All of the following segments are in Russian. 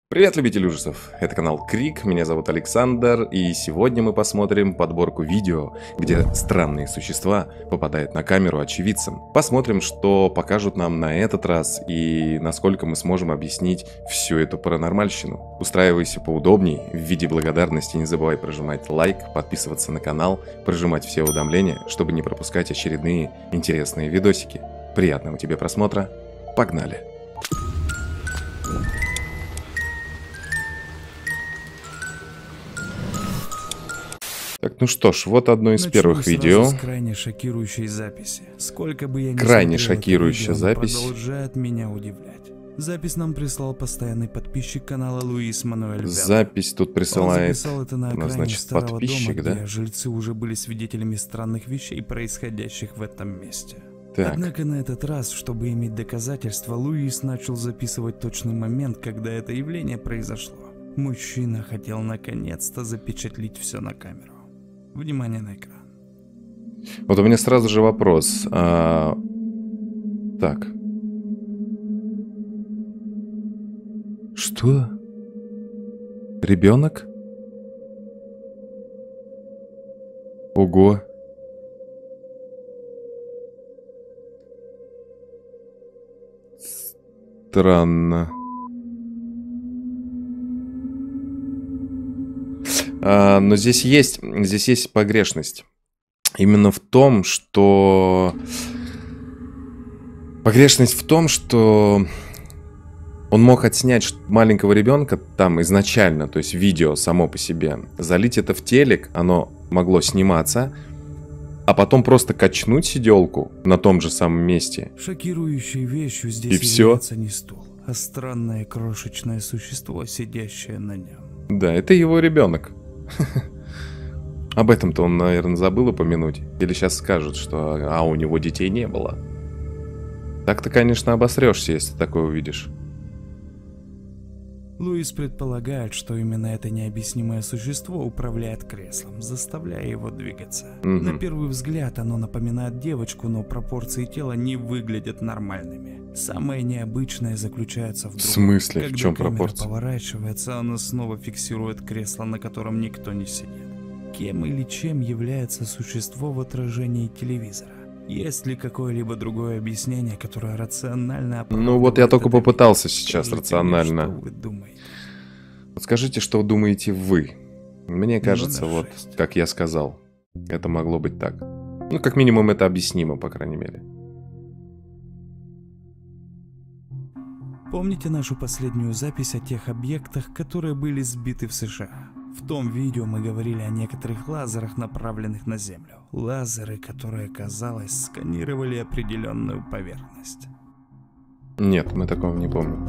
Привет, любители ужасов! Это канал Крик, меня зовут Александр, и сегодня мы посмотрим подборку видео, где странные существа попадают на камеру очевидцам. Посмотрим, что покажут нам на этот раз и насколько мы сможем объяснить всю эту паранормальщину. Устраивайся поудобней, в виде благодарности не забывай прожимать лайк, подписываться на канал, прожимать все уведомления, чтобы не пропускать очередные интересные видосики. Приятного тебе просмотра, погнали! Так, ну что ж, вот одно из первых видео. С крайне шокирующей записи. Сколько бы я ни Крайне смотрел шокирующая это видео, запись. Продолжает меня удивлять. Запись нам прислал постоянный подписчик канала Луис Мануэль Вяло. Запись тут присылает, Он записал это на экране значит, старого подписчик, дома, да? где жильцы уже были свидетелями странных вещей, происходящих в этом месте. Так. Однако на этот раз, чтобы иметь доказательства, Луис начал записывать точный момент, когда это явление произошло. Мужчина хотел наконец-то запечатлеть все на камеру. Внимание на экран. Вот у меня сразу же вопрос. Так. Что? Ребенок? Ого. Странно. Но здесь есть погрешность. Именно в том, что... Погрешность в том, что он мог отснять маленького ребенка там изначально, то есть видео само по себе, залить это в телек, оно могло сниматься, а потом просто качнуть сиделку на том же самом месте. Шокирующей вещью здесь является не стул, а странное крошечное существо, сидящее на нем. Да, это его ребенок. Об этом-то он, наверное, забыл упомянуть. Или сейчас скажут, что у него детей не было. Так-то, конечно, обосрешься, если такое увидишь. Луис предполагает, что именно это необъяснимое существо управляет креслом, заставляя его двигаться. На первый взгляд оно напоминает девочку, но пропорции тела не выглядят нормальными. Самое необычное заключается в другом. В смысле? Когда в чем камера пропорция? поворачивается, оно снова фиксирует кресло, на котором никто не сидит. Кем или чем является существо в отражении телевизора? Есть ли какое-либо другое объяснение, которое рационально оправдывает? Ну вот я только попытался сейчас Скажите рационально. мне, что вы думаете? Вот скажите, что думаете вы. Мне кажется, Номер вот, 6. как я сказал, это могло быть так. Ну, как минимум, это объяснимо, по крайней мере. Помните нашу последнюю запись о тех объектах, которые были сбиты в США? В том видео мы говорили о некоторых лазерах, направленных на Землю. Лазеры, которые, казалось, сканировали определенную поверхность. Нет, мы такого не помним.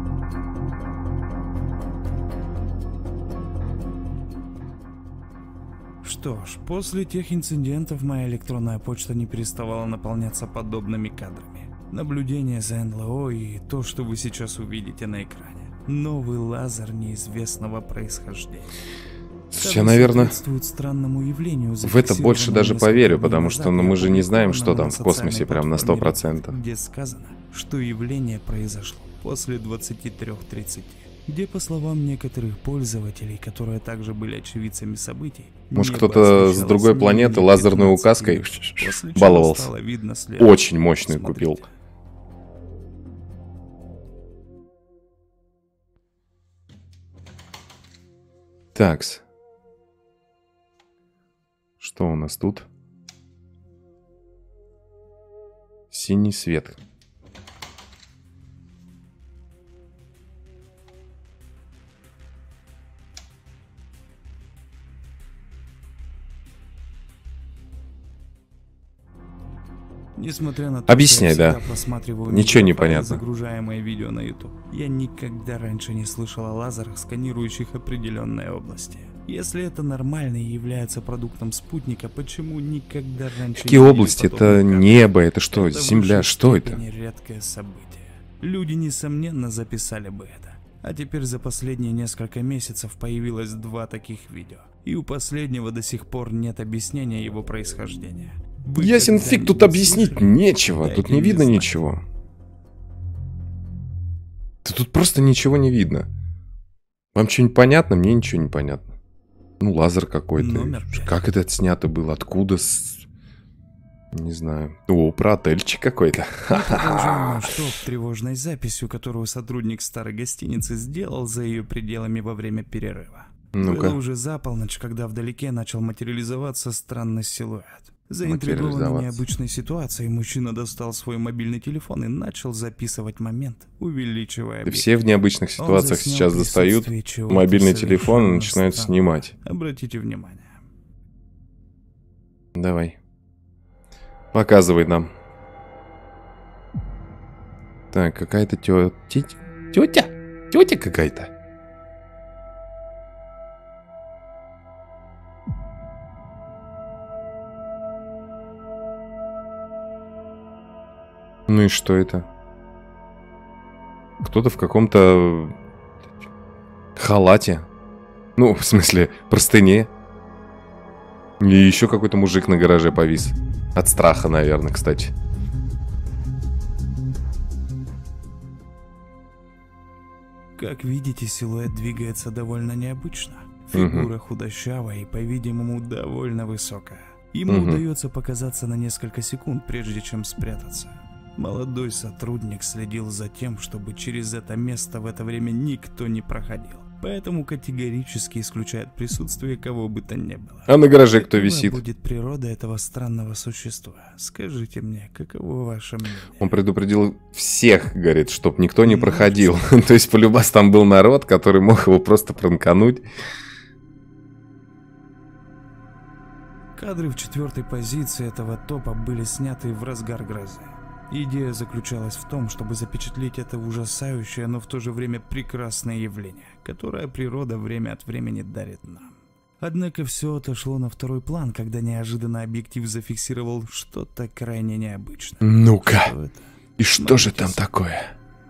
Что ж, после тех инцидентов моя электронная почта не переставала наполняться подобными кадрами. Наблюдение за НЛО и то, что вы сейчас увидите на экране. Новый лазер неизвестного происхождения. Я, наверное, странному явлению, в это больше даже поверю, потому что мы же не знаем, что там в космосе прям на 100%. Где сказано, что явление произошло после 23:30, где, по словам некоторых пользователей, которые также были очевидцами событий, может, кто-то с другой планеты лазерной указкой баловался. Очень мощный купил. Такс. Что у нас тут? Синий свет. Несмотря на то, Объясняй, что я да. всегда просматриваю Ничего не видеофайлы, понятно. загружаемые видео на YouTube, я никогда раньше не слышал о лазерах, сканирующих определенные области. Если это нормально и является продуктом спутника, почему никогда раньше Какие не видели области? Это подобных кадров? небо, это что? Это в Земля? высшей Что это? степени редкое событие. Люди, несомненно, записали бы это. А теперь за последние несколько месяцев появилось 2 таких видео. И у последнего до сих пор нет объяснения его происхождения. Вы Ясен фиг, тут когда-нибудь объяснить слышали? нечего. Дайте Тут не мне видно знать. ничего. Да тут просто ничего не видно. Вам что-нибудь понятно? Мне ничего не понятно. Ну, лазер какой-то. Номер 5. Как это снято было? Откуда? Не знаю. О, про отельчик какой-то. Продолжаем наш топ тревожной записью, которую сотрудник старой гостиницы сделал за ее пределами во время перерыва. Было уже за полночь, когда вдалеке начал материализоваться странный силуэт. Заинтригованный необычной ситуацией, мужчина достал свой мобильный телефон и начал записывать момент, увеличивая объект. Все в необычных ситуациях сейчас достают мобильный телефон и начинают снимать. Обратите внимание. Давай. Показывай нам. Так, какая-то тетя какая-то. Ну и что это? Кто-то в каком-то халате. Ну, в смысле, простыне. И еще какой-то мужик на гараже повис. От страха, наверное, кстати. Как видите, силуэт двигается довольно необычно. Фигура худощавая и, по-видимому, довольно высокая. Ему удается показаться на несколько секунд, прежде чем спрятаться. Молодой сотрудник следил за тем, чтобы через это место в это время никто не проходил. Поэтому категорически исключает присутствие кого бы то ни было. А на гараже кто висит? Какова будет природа этого странного существа? Скажите мне, каково ваше мнение? Он предупредил всех, говорит, чтоб никто не проходил. То есть, полюбас, там был народ, который мог его просто пранкануть. Кадры в 4-й позиции этого топа были сняты в разгар грозы. Идея заключалась в том, чтобы запечатлеть это ужасающее, но в то же время прекрасное явление, которое природа время от времени дарит нам. Однако все отошло на второй план, когда неожиданно объектив зафиксировал что-то крайне необычное. Ну-ка, и что же там такое?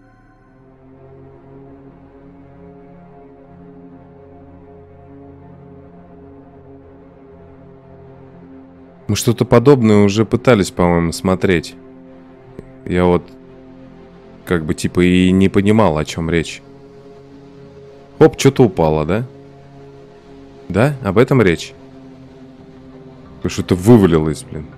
Мы что-то подобное уже пытались, по-моему, смотреть. Я вот как бы типа и не понимал, о чем речь. Оп, что-то упало, да? Да? Об этом речь? Что-то вывалилось, блин.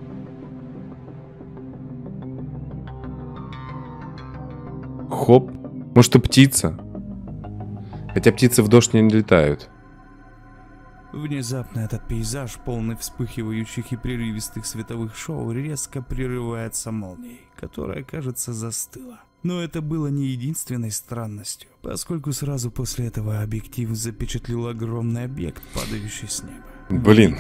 Хоп. Может, и птица? Хотя птицы в дождь не летают. Внезапно этот пейзаж, полный вспыхивающих и прерывистых световых шоу, резко прерывается молнией, которая, кажется, застыла. Но это было не единственной странностью, поскольку сразу после этого объектив запечатлел огромный объект, падающий с неба. Блин.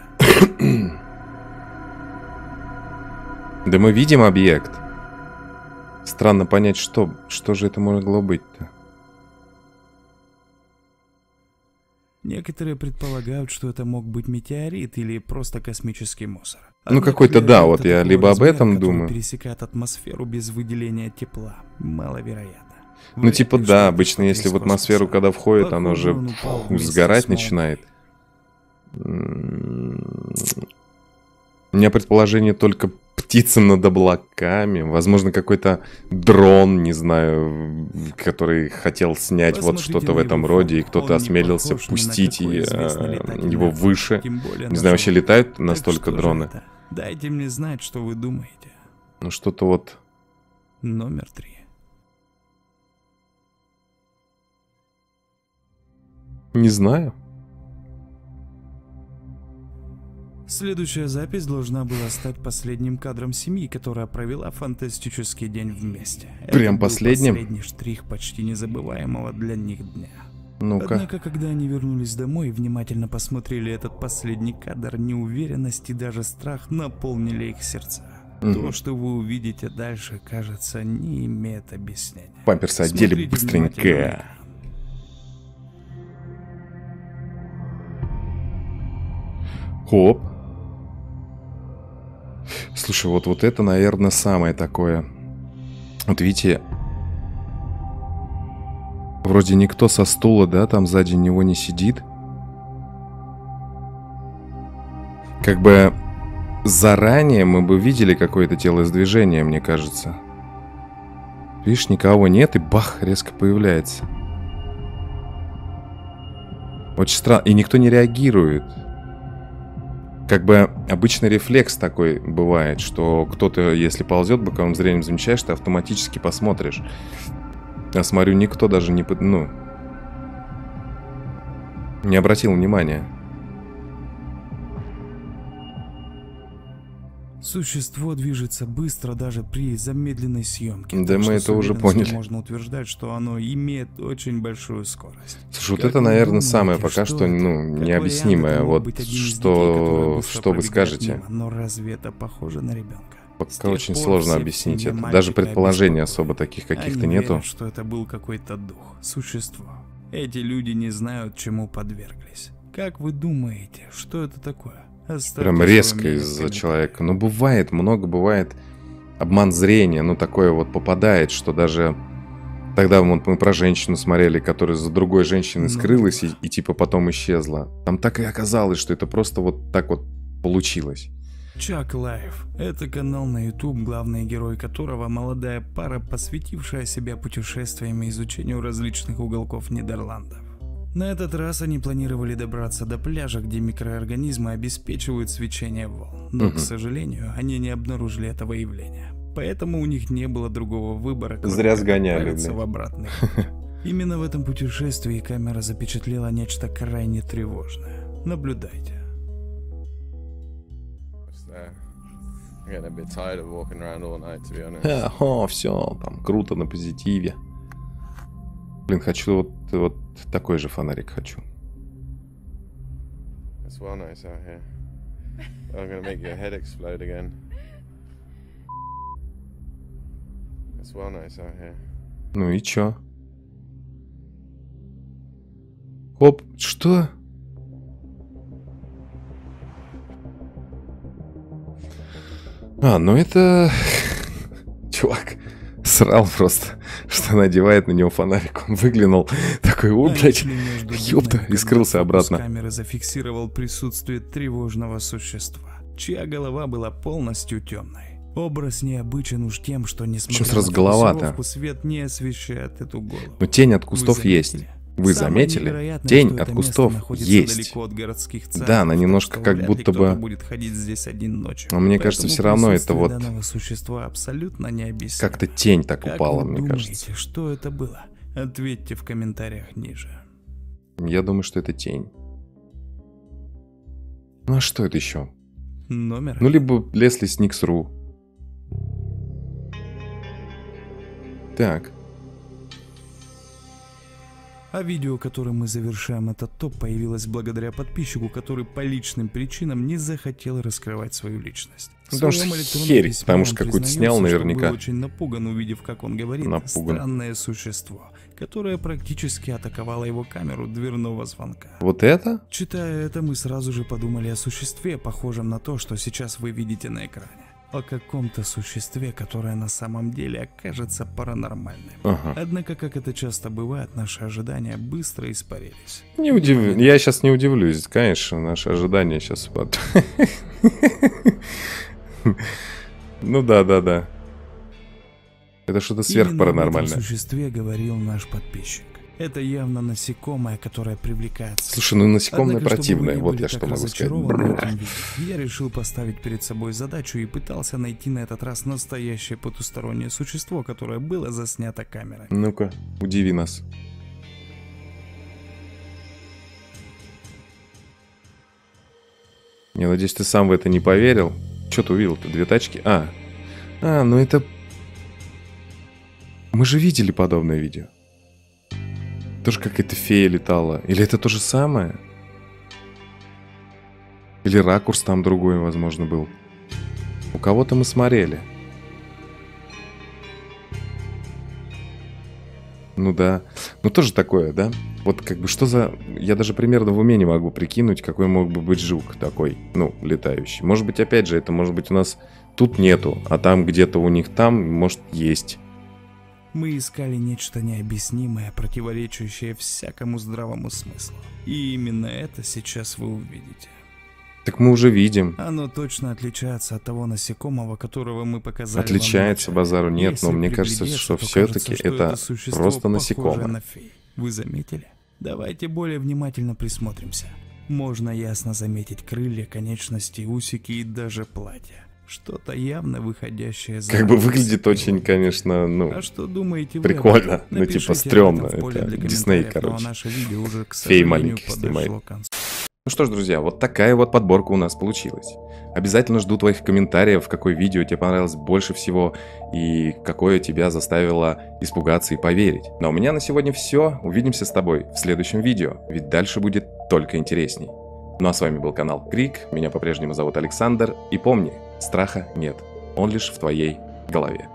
Да мы видим объект. Странно понять, что же это могло быть-то. Некоторые предполагают, что это мог быть метеорит или просто космический мусор. Ну какой-то, да, вот я либо об этом думаю. Пересекает атмосферу без выделения тепла. Маловероятно. Ну типа да, обычно если в атмосферу когда входит, оно же сгорать начинает. У меня предположение только птица над облаками. Возможно, какой-то дрон, не знаю, который хотел снять вот что-то в этом роде, и кто-то осмелился пустить его выше. Не знаю, вообще летают настолько дроны? Дайте мне знать, что вы думаете. Ну что-то вот... Номер 3. Не знаю. Следующая запись должна была стать последним кадром семьи, которая провела фантастический день вместе. Прям последним? Последний штрих почти незабываемого для них дня. Ну-ка. Однако, когда они вернулись домой и внимательно посмотрели этот последний кадр, неуверенность и даже страх наполнили их сердца. То, что вы увидите дальше, кажется, не имеет объяснения. Памперсы одели быстренько. Хоп. Слушай, вот это, наверное, самое такое. Вот видите, вроде никто со стула, да, там сзади него не сидит. Как бы заранее мы бы видели какое-то телодвижение, мне кажется. Видишь, никого нет, и бах, резко появляется. Очень странно. И никто не реагирует. Как бы обычный рефлекс такой бывает, что кто-то, если ползет боковым зрением, замечаешь, ты автоматически посмотришь. А смотрю, никто даже не обратил внимания. Существо движется быстро даже при замедленной съемке. Да, мы это уже поняли. Можно утверждать, что оно имеет очень большую скорость. Слушай, вот это, наверное, самое пока что, необъяснимое. Вот что вы скажете? Но разве это похоже на ребенка? Пока очень сложно объяснить это. Даже предположений особо таких каких-то нету. Верят, что это был какой-то дух, существо. Эти люди не знают, чему подверглись. Как вы думаете, что это такое? Прям резко из-за человека. Ну, бывает, много бывает обман зрения. Ну, такое вот попадает, что даже... Тогда вот мы про женщину смотрели, которая за другой женщиной скрылась и типа потом исчезла. Там так и оказалось, что это просто вот так вот получилось. Chuck Life – это канал на YouTube, главный герой которого молодая пара, посвятившая себя путешествиям и изучению различных уголков Нидерландов. На этот раз они планировали добраться до пляжа, где микроорганизмы обеспечивают свечение волн, но, к сожалению, они не обнаружили этого явления. Поэтому у них не было другого выбора, кроме зря сгоняли, отправиться в обратный путь. Именно в этом путешествии камера запечатлела нечто крайне тревожное. Наблюдайте. О, все, там круто, на позитиве. Блин, хочу вот такой же фонарик хочу. Ну и чё? Оп, что? А, ну это... Чувак срал просто, что надевает на него фонарик. Он выглянул, такой, о, блядь, ёпта, и скрылся обратно. Камеры зафиксировал присутствие тревожного существа, чья голова была полностью темной. Образ необычен уж тем, что несмотря на фокусировку, свет не освещает эту голову. Но тень от кустов есть. Вы заметили? Тень от кустов есть. От городских центров, да, она немножко как будто бы... будет ходить здесь один ночью. Но мне кажется, все равно это вот... Существа абсолютно не объяснимо. Как-то тень так как упала, вы мне думаете, кажется. Что это было? Ответьте в комментариях ниже. Я думаю, что это тень. Ну а что это еще? Номер? Ну либо Лесли Сникс.ру. Так. А видео, которым мы завершаем этот топ, появилось благодаря подписчику, который по личным причинам не захотел раскрывать свою личность. Потому что херь, потому что какую-то снял наверняка. Был очень напуган, увидев, как он говорит, странное существо, которое практически атаковало его камеру дверного звонка. Вот это? Читая это, мы сразу же подумали о существе, похожем на то, что сейчас вы видите на экране. О каком-то существе, которое на самом деле окажется паранормальным. Однако, как это часто бывает, наши ожидания быстро испарились. Я сейчас не удивлюсь, конечно, наши ожидания сейчас... Ну да. Это что-то сверхпаранормальное. Именно о существе говорил наш подписчик. Это явно насекомое, которое привлекается. Слушай, ну насекомое противное, вот я что могу сказать. Я решил поставить перед собой задачу и пытался найти на этот раз настоящее потустороннее существо, которое было заснято камерой. Ну-ка, удиви нас. Я надеюсь, ты сам в это не поверил. Что ты увидел-то? Две тачки? Ну это... Мы же видели подобное видео. Тоже какая-то фея летала. Или это то же самое? Или ракурс там другой, возможно, был. У кого-то мы смотрели. Ну да. Ну тоже такое, да? Вот как бы что за... Я даже примерно в уме не могу прикинуть, какой мог бы быть жук такой, ну, летающий. Может быть, опять же, это может быть у нас тут нету, а там где-то у них там, может, есть. Мы искали нечто необъяснимое, противоречащее всякому здравому смыслу. И именно это сейчас вы увидите. Так мы уже видим. Оно точно отличается от того насекомого, которого мы показали. Отличается, базару нет, но мне кажется, что все-таки это просто насекомое. Вы заметили? Давайте более внимательно присмотримся. Можно ясно заметить крылья, конечности, усики и даже платье. Что-то явно выходящее за... Как бы выглядит очень, конечно, ну... А что думаете вы? Прикольно, ну типа стрёмно. Это Дисней, короче. Наше видео уже, к Фей маленький снимает. Ну что ж, друзья, вот такая вот подборка у нас получилась. Обязательно жду твоих комментариев, какое видео тебе понравилось больше всего и какое тебя заставило испугаться и поверить. Ну а у меня на сегодня все. Увидимся с тобой в следующем видео, ведь дальше будет только интересней. Ну а с вами был канал Крик, меня по-прежнему зовут Александр, и помни, страха нет, он лишь в твоей голове.